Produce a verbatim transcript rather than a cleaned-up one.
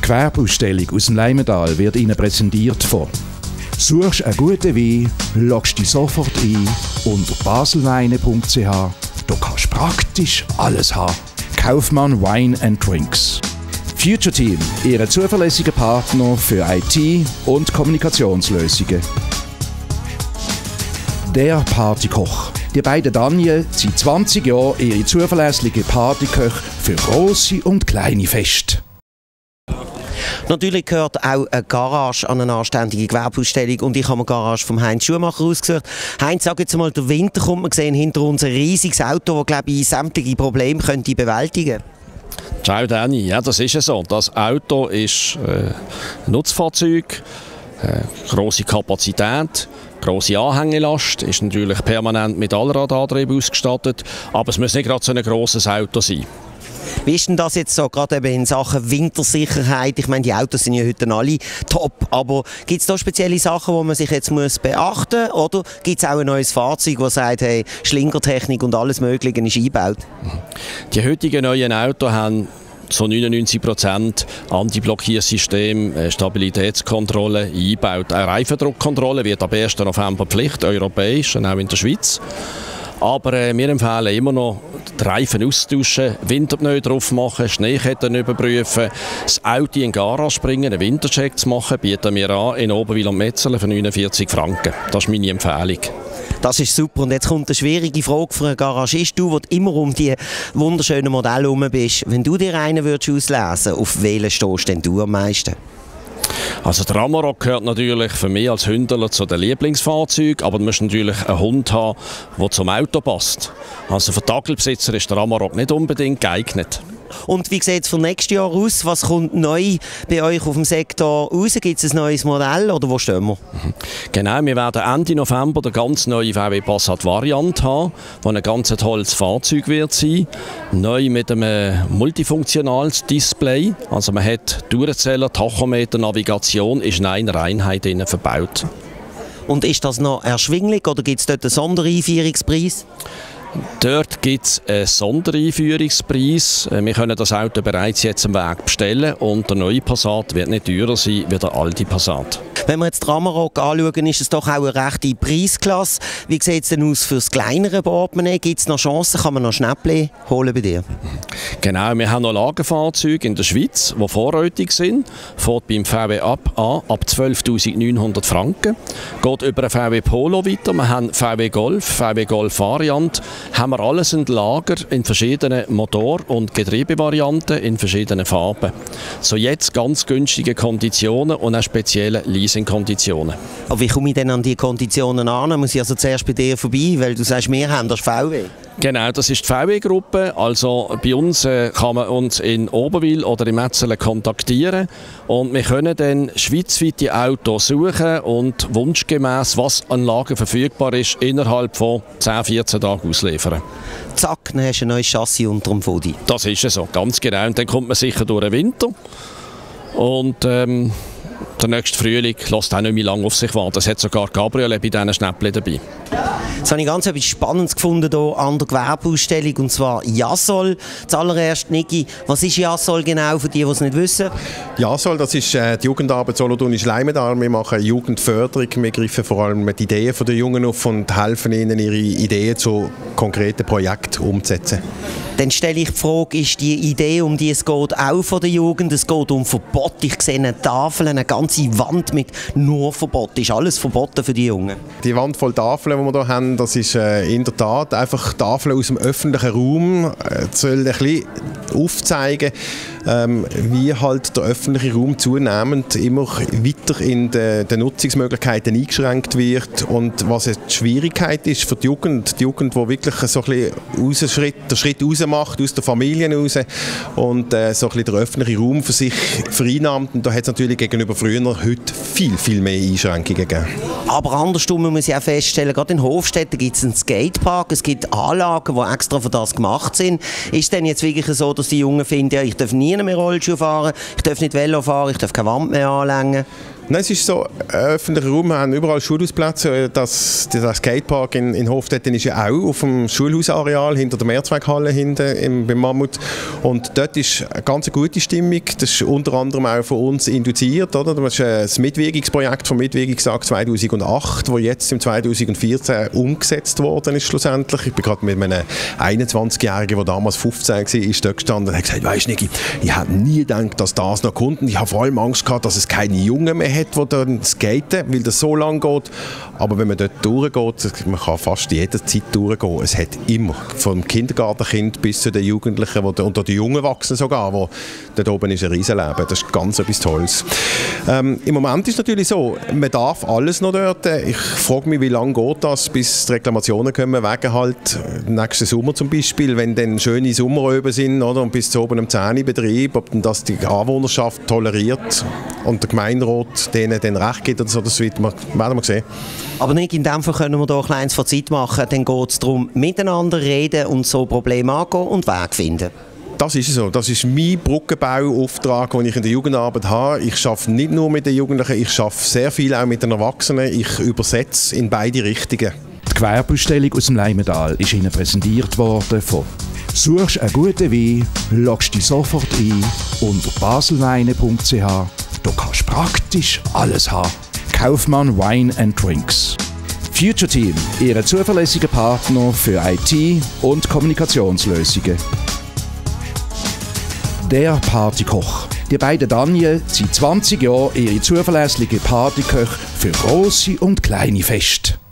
Gewerbeausstellung aus dem Leimental wird Ihnen präsentiert von «Suchst einen guten Wein, loggst dich sofort ein unter baselweine punkt c h. Du kannst praktisch alles haben. Kaufmann Wine and Drinks». Future Team, Ihr zuverlässiger Partner für I T und Kommunikationslösungen. Der Partykoch. Die beiden Daniel sind zwanzig Jahre ihre zuverlässige Partyköche für grosse und kleine Feste. Natürlich gehört auch eine Garage an eine anständige Gewerbeausstellung und ich habe eine Garage vom Heinz Schumacher ausgesucht. Heinz, sag jetzt mal, der Winter kommt, wir sehen hinter uns ein riesiges Auto, das, glaube ich, sämtliche Probleme könnte bewältigen könnte. Ciao Danny, ja, das ist so. Das Auto ist äh, ein Nutzfahrzeug, äh, grosse Kapazität, grosse Anhängelast, ist natürlich permanent mit Allradantrieb ausgestattet, aber es muss nicht gerade so ein grosses Auto sein. Wie ist denn das jetzt so, gerade eben in Sachen Wintersicherheit? Ich meine, die Autos sind ja heute alle top, aber gibt es da spezielle Sachen, die man sich jetzt muss beachten muss? Oder gibt es auch ein neues Fahrzeug, das sagt, hey, Schlingertechnik und alles Mögliche ist eingebaut? Die heutigen neuen Autos haben zu neunundneunzig Prozent Antiblockiersystem, Stabilitätskontrolle eingebaut. Eine Reifendruckkontrolle wird ab ersten November Pflicht, europäisch und auch in der Schweiz. Aber äh, wir empfehlen immer noch, die Reifen austauschen, Winterpneu drauf machen, Schneeketten überprüfen, das Auto in die Garage bringen, einen Wintercheck zu machen, bieten wir an in Oberwil und Metzelen für neunundvierzig Franken. Das ist meine Empfehlung. Das ist super. Und jetzt kommt eine schwierige Frage für einen Garagist. Du, der immer um die wunderschönen Modelle herum bist. Wenn du dir einen würdest auslesen, auf welchen stehst denn du am meisten? Also der Amarok gehört natürlich für mich als Hündler zu den Lieblingsfahrzeugen, aber du musst natürlich einen Hund haben, der zum Auto passt. Also für Tagelbesitzer ist der Amarok nicht unbedingt geeignet. Und wie sieht es für nächstes Jahr aus? Was kommt neu bei euch auf dem Sektor raus? Gibt es ein neues Modell oder wo stehen wir? Genau, wir werden Ende November eine ganz neue V W Passat-Variante haben, die ein ganz tolles Fahrzeug wird sein. Neu mit einem multifunktionales Display. Also man hat Tourzähler, Tachometer, Navigation, ist in einer Einheit innen verbaut. Und ist das noch erschwinglich oder gibt es dort einen Sondereinführungspreis? Dort gibt es einen Sondereinführungspreis. Wir können das Auto bereits jetzt am Weg bestellen und der neue Passat wird nicht teurer sein wie der alte Passat. Wenn wir jetzt den Amarok anschauen, ist es doch auch eine rechte Preisklasse. Wie sieht es denn aus für das kleinere Portemonnaie? Gibt es noch Chancen? Kann man noch Schnäppchen holen bei dir? Genau, wir haben noch Lagerfahrzeuge in der Schweiz, die vorrätig sind. Fährt beim V W ab an ab zwölftausendneunhundert Franken. Geht über einen V W Polo weiter. Wir haben V W Golf, V W Golf Variant. Haben wir alles in Lager in verschiedenen Motor- und Getriebevarianten in verschiedenen Farben. So jetzt ganz günstige Konditionen und auch spezielle Leasingkonditionen. Aber wie komme ich denn an die Konditionen an? Muss ich also zuerst bei dir vorbei, weil du sagst, wir haben das V W? Genau, das ist die V W-Gruppe. Also bei uns äh, kann man uns in Oberwil oder in Metzelen kontaktieren und wir können dann schweizweite Autos suchen und wunschgemäß, was an Lager verfügbar ist, innerhalb von zehn, vierzehn Tagen ausliefern. Zack, dann hast du ein neues Chassis unter dem Fodi. Das ist so, ganz genau. Und dann kommt man sicher durch den Winter und ähm, der nächste Frühling lässt auch nicht mehr lange auf sich warten. Es hat sogar Cabriolet bei diesen Schnäppchen dabei. Jetzt habe ich ganz etwas Spannendes gefunden hier an der Gewerbeausstellung, und zwar Jasol. Zuallererst, Niki, was ist Jasol genau, für die, die es nicht wissen? Jasol, das ist äh, die Jugendarbeit Solothurnisch Leimental. Wir machen Jugendförderung, wir greifen vor allem die Ideen der Jungen auf und helfen ihnen, ihre Ideen zu konkreten Projekten umzusetzen. Dann stelle ich die Frage, ist die Idee, um die es geht, auch von der Jugend? Es geht um Verbot. Ich sehe eine Tafel, eine ganze Wand mit nur Verbot. Ist alles verboten für die Jungen? Die Wand voll Tafeln, die wir hier haben, das ist äh, in der Tat einfach Tafeln aus dem öffentlichen Raum. Äh, soll ein bisschen aufzeigen, ähm, wie halt der öffentliche Raum zunehmend immer weiter in den de Nutzungsmöglichkeiten eingeschränkt wird und was eine Schwierigkeit ist für die Jugend, die Jugend, die wirklich so ein bisschen Schritt, den Schritt raus macht, aus der Familie raus und äh, so ein bisschen den öffentlichen Raum für sich vereinnahmt. Und da hat es natürlich gegenüber früher früher heute viel, viel mehr Einschränkungen geben. Aber andersrum muss man sich auch feststellen, gerade in Hofstetten gibt es einen Skatepark, es gibt Anlagen, die extra für das gemacht sind. Ist es denn jetzt wirklich so, dass die Jungen finden, ja, ich darf nie mehr Rollschuh fahren, ich darf nicht Velo fahren, ich darf keine Wand mehr anlängen? Nein, es ist so, öffentlicher Raum, wir haben überall Schulhausplätze. Das, der Skatepark in, in Hofstetten ist ja auch auf dem Schulhausareal hinter der Mehrzweckhalle hinten im, beim Mammut. Und dort ist eine ganz gute Stimmung. Das ist unter anderem auch von uns induziert. Oder? Das ist ein Mitwirkungsprojekt vom Mitwirkungstag zweitausendacht, das jetzt im zweitausendvierzehn umgesetzt worden ist schlussendlich. Ich bin gerade mit einem einundzwanzigjährigen, der damals fünfzehn war, ist dort gestanden und hat gesagt, weisst Niki, ich hätte nie gedacht, dass das noch kommt. Ich habe vor allem Angst gehabt, dass es keine Jungen mehr hat, die dann skaten, weil das so lang geht. Aber wenn man dort durchgeht, man kann fast jederzeit durchgehen. Es hat immer, vom Kindergartenkind bis zu den Jugendlichen wo, und den jungen Erwachsenen sogar, wo dort oben ist ein Riesenleben. Das ist ganz etwas Tolles. Ähm, Im Moment ist es natürlich so, man darf alles noch dort. Ich frage mich, wie lange geht das, bis die Reklamationen kommen, wegen halt nächsten Sommer zum Beispiel, wenn dann schöne Sommeröben sind, oder, und bis zu oben im Zähnebetrieb, ob dann das die Anwohnerschaft toleriert und der Gemeinderat denen dann recht gibt oder so, das wird man, werden wir sehen. Aber nicht in dem Fall können wir hier ein kleines Fazit machen, dann geht es darum, miteinander reden und so Probleme angehen und Wege finden. Das ist so. Das ist mein Brückenbauauftrag, den ich in der Jugendarbeit habe. Ich arbeite nicht nur mit den Jugendlichen, ich arbeite sehr viel auch mit den Erwachsenen. Ich übersetze in beide Richtungen. Die Gewerbeausstellung aus dem Leimental ist Ihnen präsentiert worden von «Suchst einen guten Wein, loggst dich sofort ein unter baselweine punkt c h. Du kannst praktisch alles haben. Kaufmann Wine and Drinks. Future Team, Ihr zuverlässiger Partner für I T und Kommunikationslösungen. Der Partykoch. Die beiden Daniel sind zwanzig Jahre ihre zuverlässige Partyköche für grosse und kleine Feste.